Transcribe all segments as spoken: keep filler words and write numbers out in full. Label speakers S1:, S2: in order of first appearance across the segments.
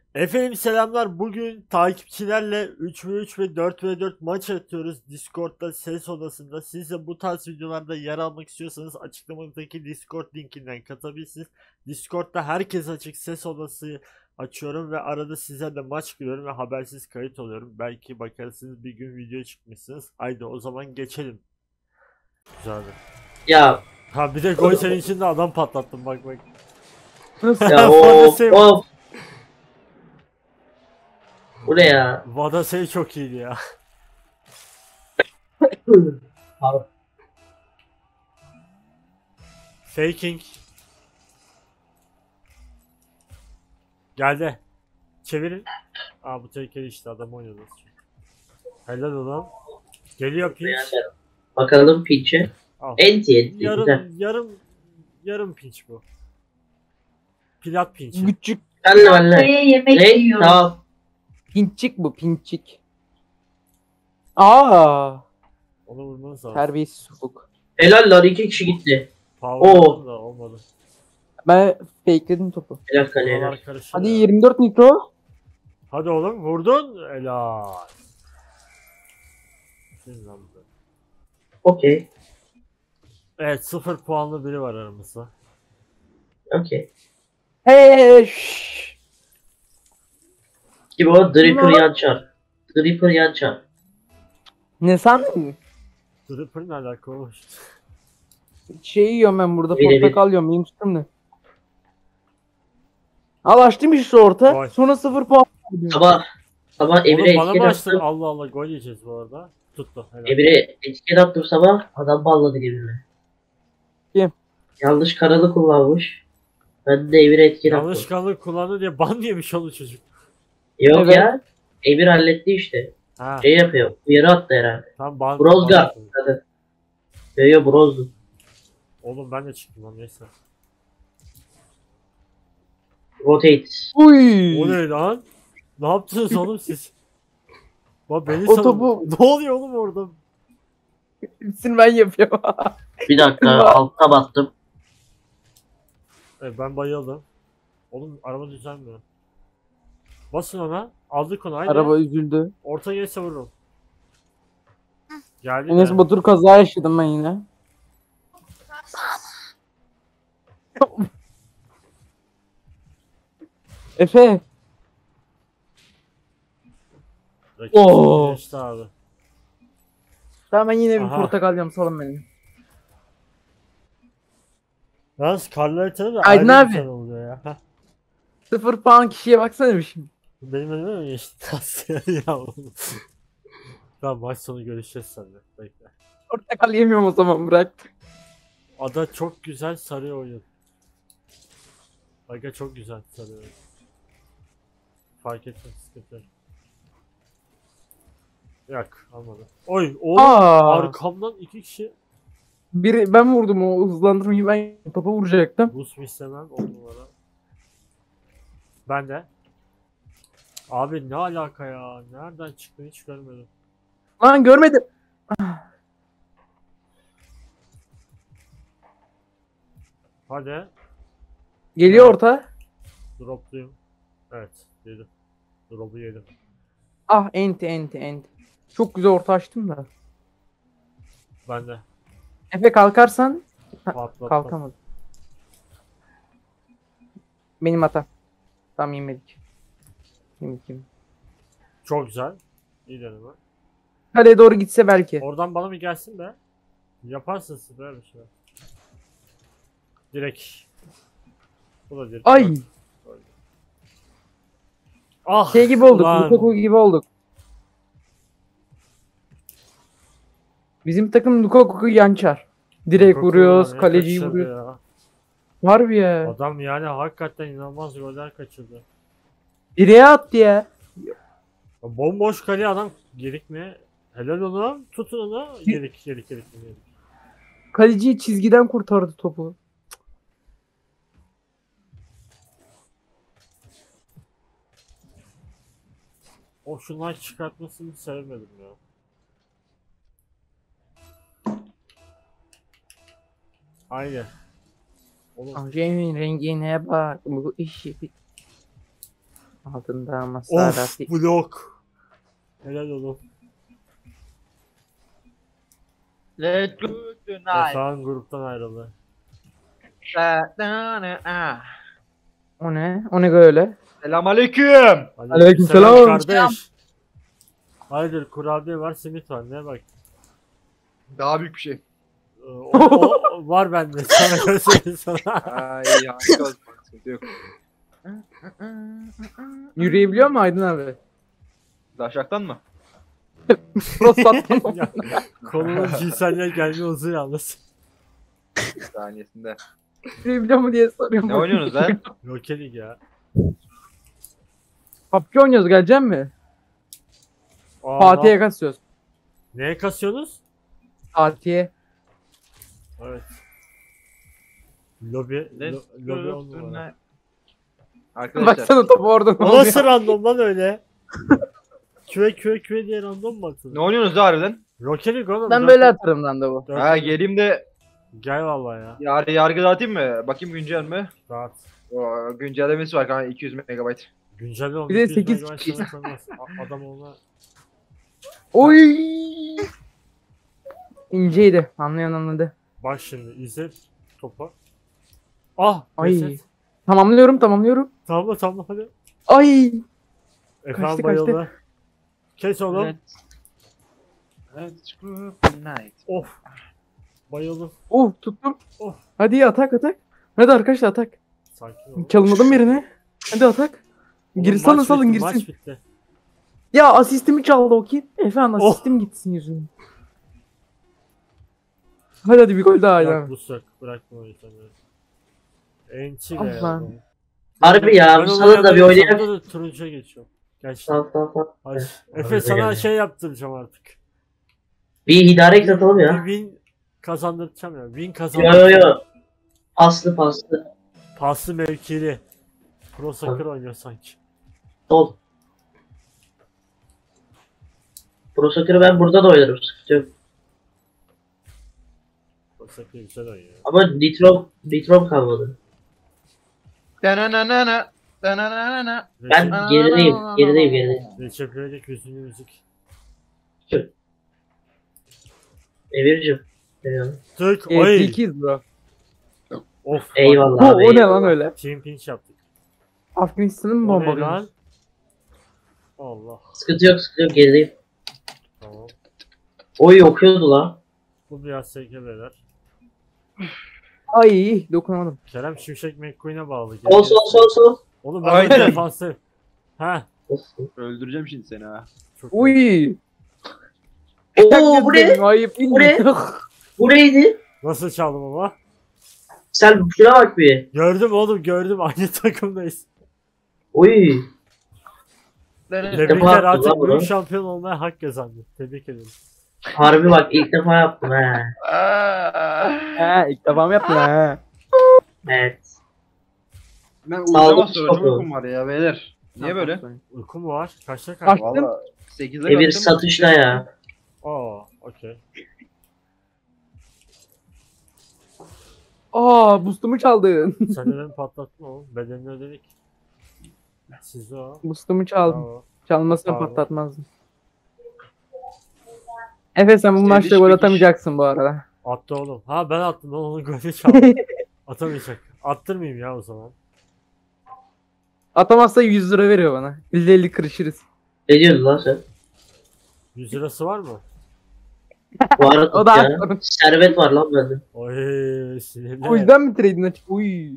S1: Efendim selamlar. Bugün takipçilerle üç ve üç ve dört ve dört maç atıyoruz. Discord'da ses odasında. Siz de bu tarz videolarda yer almak istiyorsanız açıklamadaki Discord linkinden katabilirsiniz. Discord'da herkes açık, ses odası açıyorum ve arada size de maç giriyorum ve habersiz kayıt oluyorum. Belki bakarsınız bir gün video çıkmışsınız. Haydi o zaman geçelim. Güzeldi.
S2: Ya
S1: Ha bir de gol senin için de adam patlattım bak bak.
S3: Nasıl?
S2: ya
S1: Vada
S2: o
S1: save.
S2: o bu ne ya?
S1: Vada save çok iyiydi ya.
S2: Abi,
S1: Faking. Geldi. Çevirin. Aa bu tehlikeli işte adam oynuyordu. Helal olan. Geliyor pinç.
S2: beğenmedim. Bakalım pinçe.
S1: Al.
S2: Enti enti güzel.
S1: Yarım yarım yarım pinç bu. Plat pinç.
S3: Küçük
S2: Benle benle.
S4: Buraya yemek
S2: Ne?
S4: yiyoruz.
S2: Tamam.
S3: pinçik bu pinçik. Aa,
S1: Onu vurmanız lazım.
S3: terbiyesiz sufuk.
S2: Helal lan iki kişi gitti.
S1: Power
S2: Oo.
S1: da olmadı.
S3: Ben fakeledim topu.
S2: Helal kale helal.
S1: Oralar karışır
S3: Hadi
S1: ya.
S3: yirmi dört nitro.
S1: Hadi oğlum vurdun. Helal. Şimdi lan bu.
S2: Okey.
S1: Evet sıfır puanlı biri var aramızda.
S2: Okey.
S3: Hey şşş.
S2: Gibi o Dripper
S3: Ne?
S2: yan çar. Dripper yan çar.
S3: Ne sandın?
S1: Dripper ne alaka olmuş?
S3: Şey yiyorum ben burada,
S2: Biri bir.
S3: portakal yiyorum, benim tutum ne? Al açtım işte orta.
S1: Vay.
S3: Sonra sıfır puan.
S2: Sabah sabah
S1: Oğlum
S2: Emre
S1: bana
S2: etiket
S1: mı açtın?
S2: attım.
S1: Allah Allah gol yiyeceğiz bu arada. Tuttu. Helal.
S2: Emre etiket attım sabah. Adam balladı Emre.
S3: Kim?
S2: Yanlış kanalı kullanmış. Ben de Emre etiket attım.
S1: Yanlışlıkla kullandı diye ban yemiş onu çocuk.
S2: Yok
S3: Evet.
S2: ya. Emir halletti işte.
S1: Ha
S2: Şey yapıyor. Uyarı attı herhalde.
S1: tam ban.
S2: Brozgar.
S1: ban-
S2: Hadi. Yo yo brozdu.
S1: Oğlum ben de çıktım lan neyse.
S2: Rotate.
S3: Uy.
S1: O ne lan? Ne yaptınız oğlum siz? Bak beni
S3: O
S1: sanın.
S3: topu-
S1: Ne oluyor oğlum orada?
S3: Hepsini ben yapıyorum.
S2: Bir dakika altta battım.
S1: Evet, ben bayıldım. Oğlum araba düzelmiyor. Basın ona. Aldık onu haydi.
S3: Araba üzüldü.
S1: Orta gelirse vururum. Geldi
S3: Enes
S1: de.
S3: Batur kaza yaşadım ben yine. Efe.
S1: Rakip
S3: Oo.
S1: geçti abi.
S3: Tamam ben yine bir
S1: Aha.
S3: portakal yiyorum, salın beni.
S1: Yalnız karlı haritada da
S3: Aydın
S1: ayrı
S3: abi.
S1: güzel oluyor ya. Heh.
S3: Sıfır puan kişiye baksana bir şimdi.
S1: Benim önüme mi geçti? Nasıl ya oğlum? Tamam maç sonu görüşeceğiz seninle. Bekle.
S3: Portakal yemiyorum o zaman, bırak.
S1: Ada çok güzel sarı oyun. Aga çok güzel sarı oyun. Fark etmez sıkıntı yok. Yok almadı. Oy oğlum
S3: Aa.
S1: arkamdan iki kişi
S3: Biri ben vurdum, o hızlandırmayı ben topa vuracaktım.
S1: boost istemem on numara. Ben de. Abi ne alaka ya? Nereden çıktı hiç görmedim.
S3: Lan görmedim.
S1: Hadi
S3: Geliyor orta.
S1: dropluyum. Evet yedim. Drop'u yedim.
S3: Ah, enti enti enti. Çok güzel orta açtım da.
S1: Ben de.
S3: Efe kalkarsan. Ha,
S1: Patlattım.
S3: kalkamadım. Benim hata. Tam yemedik. Yemedik yemedik.
S1: Çok güzel. İyi deneme.
S3: Kaleye doğru gitse belki.
S1: Oradan bana bir gelsin be. Yaparsın siz böyle bir şey. Direkt. Bu da direkt.
S3: Ay.
S1: Ah.
S3: Şey gibi olduk.
S1: lan.
S3: Lukaku gibi olduk. Bizim takım Lukaku yançar. Direkt
S1: Lukaku
S3: vuruyoruz.
S1: ya, ne
S3: Kaleciyi
S1: kaçırdı
S3: vuruyor.
S1: ya.
S3: Var bir ya.
S1: Adam yani hakikaten inanılmaz goller kaçırdı.
S3: Direğe attı ya.
S1: Ya bomboş kale adam gerik mi? Helal onu. Tutun onu. Gerik gerik gerik gerik.
S3: Kaleciyi çizgiden kurtardı topu.
S1: O şunlar çıkartmasını sevmedim ya. Aynen. Oğlum
S3: Amcamın rengine bak. Bu işi. Altında
S1: Of
S3: Maserati.
S1: blok. Helal oğlum.
S4: Let's go tonight.
S1: Efendim gruptan ayrıldı.
S3: O ne? O ne böyle?
S4: Selamünaleyküm.
S3: Aleykümselam.
S1: Kardeş. Hayırdır kurabiye var simit var ne bak.
S4: Daha büyük bir şey.
S1: Ee, O, o var bende sana göstereyim sana.
S4: Ay harika olsun. Sıkıntı yok.
S3: Yürüyebiliyor mu Aydın abi?
S4: Daşaktan mı?
S3: Prostattan.
S1: Ya, Kolunun cinselliğe gelme uzun yalnız.
S4: Bir saniyesinde.
S3: Yürüyebiliyor mu diye soruyorum.
S4: Ne oynuyorsunuz lan?
S1: Rokelik ya.
S3: P U B G oynuyoruz, gelecek mi?
S1: Aa,
S3: Fatih'e kasıyoruz.
S1: Neye kasıyorsunuz?
S3: Fatih'e.
S1: Evet. Lobi, lo,
S4: Let's
S1: lobi
S4: go
S1: on numara.
S4: tonight. Arkadaşlar.
S3: Baksana topu orada.
S1: O nasıl random lan öyle? Küve küve küve diye random mu atılır?
S4: Ne oynuyorsunuz da harbiden?
S1: Rokelik oğlum.
S3: Ben
S1: dört-
S3: böyle atarım lan da bu.
S1: dört-
S4: Ha geleyim de
S1: Gel vallahi ya.
S4: yar yargı dağıtayım mı? Bakayım güncel mi?
S1: Rahat.
S4: O, güncellemesi var kanka iki yüz megabayt.
S1: Güncel olmuş.
S3: Bir de
S1: yüz
S3: sekiz
S1: megabayt
S3: kişi.
S1: sana tanımaz. A- Adam olma.
S3: Oy! İnceydi. Anlayan anladı.
S1: Bak şimdi izle topu. Ah!
S3: Ay.
S1: Reset.
S3: Tamamlıyorum tamamlıyorum.
S1: Tamam tamam hadi.
S3: Ay!
S1: Efendim
S3: Kaçtı,
S1: bayıldı. Kes oğlum.
S4: Let's, let's go tonight.
S1: Of. Bayıldım.
S3: Oh tuttum.
S1: Oh.
S3: Hadi atak atak. Hadi arkadaşlar atak.
S1: Sakin ol.
S3: Çalınmadım yerine. Hadi atak.
S1: Oğlum,
S3: Gir salın
S1: maç
S3: salın
S1: bitti, Maç
S3: girsin.
S1: bitti.
S3: Ya asistimi çaldı o kim? Efendim
S1: Oh.
S3: asistim gitsin yüzüne. Hadi hadi bir gol daha
S1: Bırak
S3: ya.
S1: bu sök. Bırakma o yüzden. Ençi
S3: Allah.
S1: be oğlum.
S2: Harbi ya,
S1: Ben
S2: bu
S1: onu
S2: sana da bir
S1: oynayamıyorum,
S2: oynayak.
S1: sana da turuncuya geçiyorum. Gel şimdi.
S2: Tamam tamam tamam.
S1: Ay,
S2: Evet.
S1: Efe
S2: Harbi
S1: sana
S2: yani.
S1: şey yaptıracağım artık.
S2: Bir hidare atalım
S1: Bir
S2: ya.
S1: win kazandıracağım ya. Win
S2: Yo
S1: kazandıracağım.
S2: yo yo. Paslı paslı.
S1: Paslı mevkili. Pro Soccer oynuyor sanki.
S2: Sol. Pro Soccer'ı ben burada da oynarım. Sıkıntı yok.
S1: Pro Soccer güzel oynuyor.
S2: Ama nitro, nitrom kalmadı.
S4: Dananana, dananana.
S2: Ben
S1: Recep,
S2: gerideyim. Gerideyim gerideyim.
S1: Recep İvedik hüzünlü müzik.
S2: Evircim. Geliyorum.
S1: Türk
S3: Evet,
S1: oy.
S3: ikiyiz bro.
S1: Of.
S2: Eyvallah
S3: Bu
S2: abi.
S3: o ne
S2: eyvallah.
S3: lan öyle?
S1: Team pinch yaptık.
S3: Afganistan'ı mı
S1: O ne
S3: bombalıyorsun?
S1: lan? Allah.
S2: Sıkıntı yok sıkıntı yok gerideyim.
S1: Tamam.
S2: Oy okuyordu la.
S1: Bu biraz seke beyler.
S3: Ay dokunamadım.
S1: Kerem Şimşek McQueen'e bağlı.
S2: Sol sol sol sol.
S1: Oğlum ben
S4: Aynen.
S1: defansı. Ha.
S4: Öldüreceğim şimdi seni ha.
S1: Çok
S3: Uy.
S2: Oo bu ne?
S3: Ayıp
S2: Bu ne? Bu neydi?
S1: Nasıl çaldım ama?
S2: Sen şuna bak bir.
S1: Gördüm oğlum gördüm. Aynı takımdayız.
S2: Oy.
S1: Tebrikler
S2: defa yaptım
S1: artık
S2: lan bunu.
S1: büyük şampiyon olmaya hak kazandı. Tebrik ederim.
S2: Harbi bak ilk defa yaptım he.
S3: He ilk defa mı yaptın ha?
S2: Evet.
S4: Ben
S2: Sağlık
S4: uyuyamaz sonra çok
S2: topu.
S4: uykum var ya beyler. Niye böyle?
S1: Uyku mu var? Kaçta
S3: Kaç-
S1: kaç?
S4: Valla sekizde
S2: Emir
S4: kalktım.
S2: satışla ya.
S1: Aa, okey.
S3: Aa boost'umu çaldın.
S1: Sen de beni patlattın oğlum. Bedelini ödedik. Siz de o.
S3: Boost'umu çaldın.
S1: Bravo.
S3: Çalmasını
S1: Bravo.
S3: patlatmazdım. Efe sen bu
S4: Seviş
S3: maçta gol
S4: mekiş.
S3: atamayacaksın bu arada.
S1: Attı oğlum. Ha ben attım lan onun golü çaldı. Atamayacak. Attırmayayım ya o zaman.
S3: Atamazsa yüz lira veriyor bana. elli elli kırışırız.
S2: Ne diyordun lan sen?
S1: yüz lirası var mı?
S2: Bu arada
S3: O da
S2: ya.
S3: haklı.
S2: Servet var lan bende.
S1: Oy sinirli.
S3: O yüzden mi trade'in açık? Uy.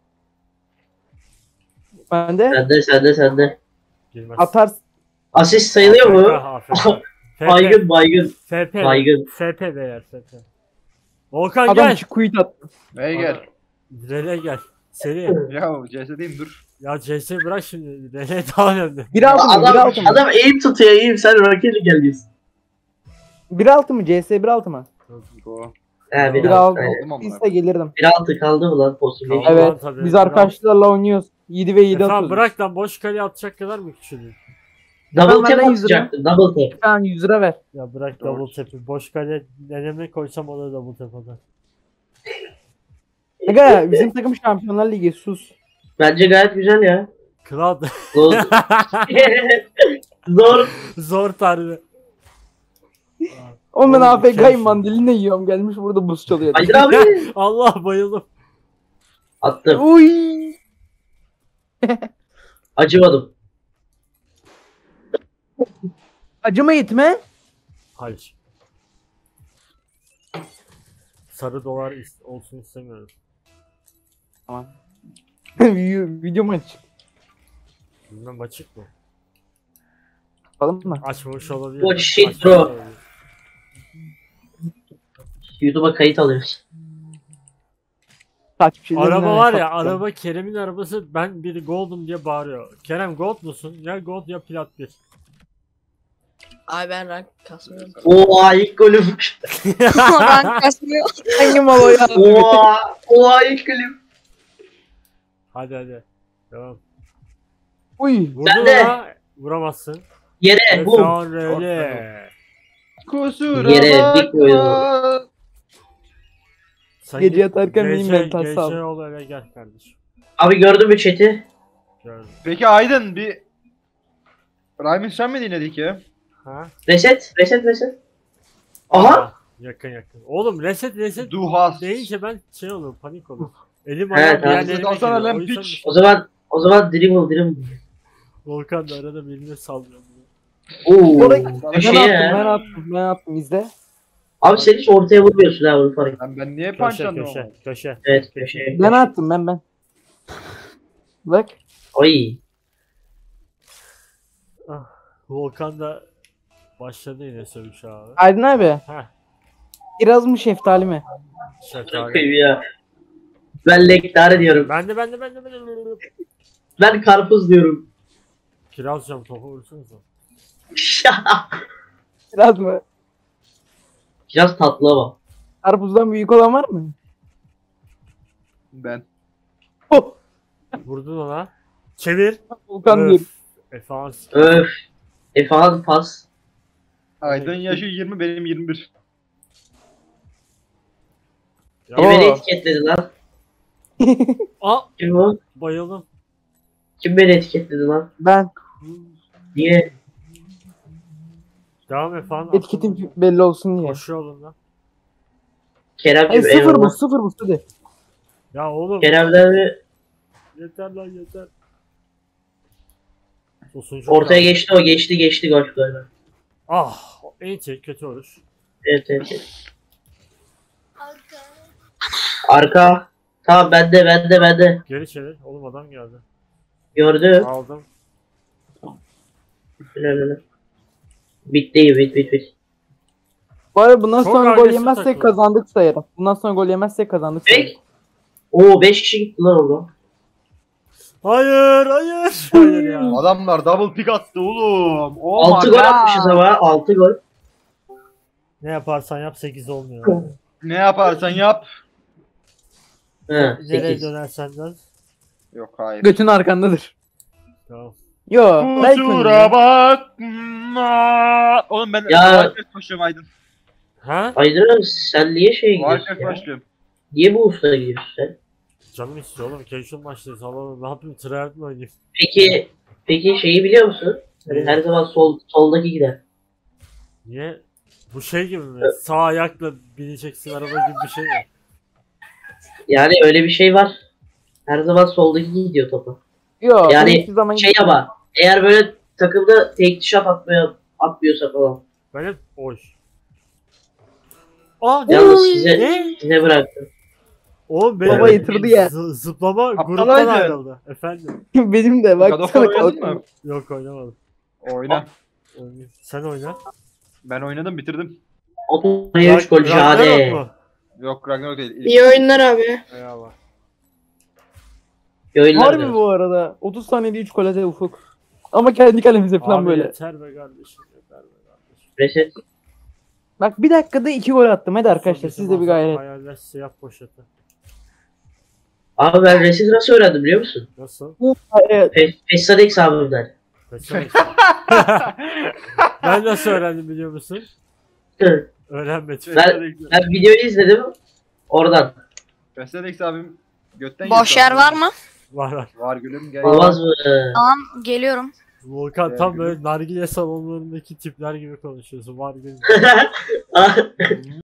S3: Ben de
S2: Sende sende sende.
S1: Girmez.
S3: atarsın.
S2: Asist sayılıyor mu?
S1: A F K, A F K.
S2: Baygın baygın.
S1: F P.
S2: Baygın.
S1: F P beyler F P. Volkan
S3: Adam
S1: gel.
S3: şu quit attı.
S4: Hey gel.
S1: Rele gel. Seri.
S4: Ya C S'deyim dur.
S1: Ya C S bırak şimdi. Rele daha önemli.
S3: bir altı mı? bir
S2: Adam,
S3: altı mı?
S2: adam eğim tutuyor eğim sen raketi geliyorsun.
S3: bir altı mı? C S bir altı mı?
S4: Go.
S2: He
S3: bir
S2: bir
S3: altı.
S2: altı.
S4: Aldım ama.
S3: Biz de gelirdim.
S2: Bir altı kaldı mı lan pozisyonu?
S1: Kaldı.
S3: Evet.
S1: Ulan tabii,
S3: Biz
S1: bir
S3: arkadaşlarla oynuyoruz. yedi ve yedi
S1: Efendim
S3: atıyoruz.
S1: bırak lan boş kaleye atacak kadar mı küçüldün?
S2: Double
S3: Ben
S2: tap
S3: benden yüz lira.
S2: atacaktım double tap.
S3: Sen yüz lira ver.
S1: Ya bırak
S4: Doğru.
S1: double tap'i. Boş kale neneme koysam o da double tap atar.
S3: Aga bizim takım Şampiyonlar Ligi sus.
S2: Bence gayet güzel ya.
S1: Cloud.
S2: Zor. Zor.
S1: Zor tarih.
S3: Oğlum ben
S1: Oğlum,
S3: A F K'yim
S1: şey-
S3: mandalina yiyorum. Gelmiş burada buz çalıyor.
S2: Hayır abi.
S1: Allah bayıldım.
S2: Attım.
S3: Uy.
S2: Acımadım.
S3: Acıma gitme.
S1: Hayır. Sarı dolar is- olsun istemiyorum.
S3: Tamam. Video mu aç?
S1: Bilmem açık mı?
S3: Yapalım mı?
S1: Açmamış olabilir.
S2: Oh shit,
S1: Açmamış
S2: bro.
S1: olabilir.
S2: YouTube'a kayıt alıyoruz.
S3: Takipçilerimden
S1: Araba var ya,
S3: hesap tutuyorum.
S1: araba Kerem'in arabası, ben biri Gold'um diye bağırıyor. Kerem Gold musun? Ya Gold ya Plat bir.
S5: Ay ben rank kasmıyorum.
S2: Oha ilk golüm.
S5: rank kasmıyor.
S3: Hangi mal o ya?
S2: Oha. Oha ilk golüm.
S1: Hadi hadi. Devam.
S3: Uy.
S1: Vurdun
S2: de.
S1: ona vuramazsın.
S2: Yere
S1: Ve
S2: bum.
S1: sonra öyle.
S4: Kusura
S2: Yere dik
S4: bakma.
S2: koydu.
S1: Sen
S3: Gece
S1: git,
S3: yatarken
S1: G Ş
S3: benim mental
S1: G Ş
S3: sağ ol.
S1: ol öyle gel kardeşim.
S2: Abi gördün mü chat'i?
S1: Gördüm.
S4: Peki Aydın bir... Rhyme sen mi dinledik ya?
S1: Ha?
S2: Reset. Reset reset. Aha.
S1: Aa, yakın yakın. Oğlum reset reset
S4: Duhas.
S1: deyince ben şey olurum, panik olurum. Elim
S2: Evet,
S1: ayağım bir
S2: evet.
S1: yerlerime
S4: Alsana
S1: giriyor.
S4: lan
S1: O yüzden
S4: piç.
S2: O zaman o zaman dribble dribble.
S1: Volkan da arada birini sallıyor.
S2: Oo.
S3: Oraya-
S2: Bir
S3: Ben
S2: şey
S3: attım,
S2: ya.
S3: ben attım, ben attım izle.
S2: Abi sen hiç ortaya vurmuyorsun ha bunu fark et.
S4: Lan ben niye
S1: Köşe
S4: pançlandım
S1: köşe
S4: ama?
S1: köşe.
S2: Evet köşeye.
S3: Ben attım ben ben. Bak.
S2: Ay.
S1: Ah, Volkan da başladı yine sövüş abi.
S3: Aydın abi.
S1: Heh.
S3: Kiraz mı şeftali mi?
S1: Şeftali.
S2: Bakayım ya. Ben lektar diyorum.
S1: Ben de ben de ben de ben de.
S2: Ben karpuz diyorum.
S1: Kiraz cam topu vursunuz mu?
S3: Kiraz mı?
S2: Biraz tatlı ama.
S3: Karpuzdan büyük olan var mı?
S4: Ben.
S3: Oh.
S1: Vurdun ona. Çevir.
S3: Volkan
S1: Öf.
S3: diyorum.
S1: Efans.
S2: Öf. Efan pas.
S4: Aydın yaşı yirmi, benim yirmi bir.
S1: Ya.
S2: Biri beni
S3: Oo.
S2: etiketledi lan.
S1: Aa,
S2: Kim o?
S1: bayıldım.
S2: Kim beni etiketledi lan?
S3: Ben.
S2: Niye?
S1: Devam efendim.
S3: Etiketim belli olsun diye.
S1: Koşu yolunda.
S2: Kerem'cim
S3: Ay sıfır bu
S2: eyvallah.
S3: sıfır bu hadi.
S1: Ya oğlum.
S2: Kerem'den bir
S1: Yeter lan yeter. Sosuncu
S2: ortaya geçti o geçti geçti gol galiba.
S1: Ah, en şey kötü olur.
S2: Evet evet. evet. Arka. Tamam bende bende bende.
S1: Geri çevir. Oğlum adam geldi.
S2: Gördüm.
S1: Aldım.
S2: Öyle öyle. Bitti bit bit bit.
S3: Bu arada bundan
S1: Çok
S3: sonra gol
S1: agresif
S3: yemezsek
S1: takıldı.
S3: kazandık sayarım. Bundan sonra gol yemezsek kazandık sayarım.
S2: Bek. Oo beş kişi gitti lan orada.
S1: Hayır, hayır. Hayır ya.
S4: Adamlar double pick attı oğlum. Oh
S2: altı
S4: my
S2: gol
S4: God.
S2: atmışız ama altı gol.
S1: Ne yaparsan yap sekiz olmuyor.
S4: Ne yaparsan yap.
S2: He
S1: Nereye
S2: sekiz.
S1: dönersen dön.
S4: Yok hayır.
S3: Götün arkandadır.
S1: Tamam.
S3: Yo. belki
S4: Kusura
S3: oynuyor.
S4: bakma. Oğlum ben
S2: Ya-
S4: Wildcard başlıyorum Aydın.
S1: Ha?
S2: Aydın sen niye şeye gidiyorsun
S4: Wildcard
S2: ya?
S4: başlıyorum.
S2: Niye bu ustaya gidiyorsun sen?
S1: Canım istiyor oğlum. Casual maçtayız. Allah'ım ne yapayım? Tryhard mı oynayayım?
S2: Peki peki şeyi biliyor musun? Hani her zaman sol soldaki gider.
S1: Niye? Bu şey gibi mi? Sağ ayakla bineceksin araba gibi bir şey mi?
S2: Yani öyle bir şey var. Her zaman soldaki gidiyor topu.
S3: Yo.
S2: Yani
S3: ben hiçbir zaman
S2: Şey ama eğer böyle takımda tek shot atmıyor, atmıyorsa falan.
S1: Benim oy. Aa
S2: Yalnız
S1: ne?
S2: size
S1: Ne?
S2: size bıraktım.
S1: Oğlum benim
S3: Baba yatırdı ya.
S1: zı- zıplama
S4: Aptal
S1: gruptan
S4: Aydın.
S1: ayrıldı. Efendim.
S3: benim de bak
S4: God of
S3: sana
S4: War oynadın
S3: kalktım.
S4: mı?
S1: Yok oynamadım.
S4: Oyna.
S1: Oynayayım. Sen oyna.
S4: Ben oynadım bitirdim.
S2: otuz üç gol
S1: Ragnarok
S2: Jade.
S1: mu?
S4: Yok Ragnarok değil.
S5: İyi oyunlar abi.
S1: Eyvallah.
S2: Göğüller
S3: Harbi
S2: diyor.
S3: bu arada. otuz saniyede üç gol atıyor Ufuk. Ama kendi kalemize falan
S1: Abi
S3: böyle.
S1: yeter be kardeşim. Yeter be kardeşim.
S2: Reset.
S3: Bak bir dakikada iki gol attım. Hadi arkadaşlar siz de bir gayret.
S1: Hayaller siyah poşeti.
S2: Abi ben reset nasıl öğrendim biliyor musun?
S1: Nasıl?
S3: Evet.
S2: Fe Festadex abimden.
S1: Mesela- ben nasıl öğrendim biliyor musun?
S2: Hı.
S1: Öğrenmedim.
S2: Ben- Ben videoyu izledim. Oradan.
S4: Veselex abim götten
S5: Boş yer var mı?
S1: Var var.
S4: Var gülüm gel.
S2: Olmaz mı?
S5: Tamam geliyorum.
S1: Volkan
S4: Gel
S1: tam
S4: gülüm.
S1: böyle nargile salonlarındaki tipler gibi konuşuyorsun. Var gibi.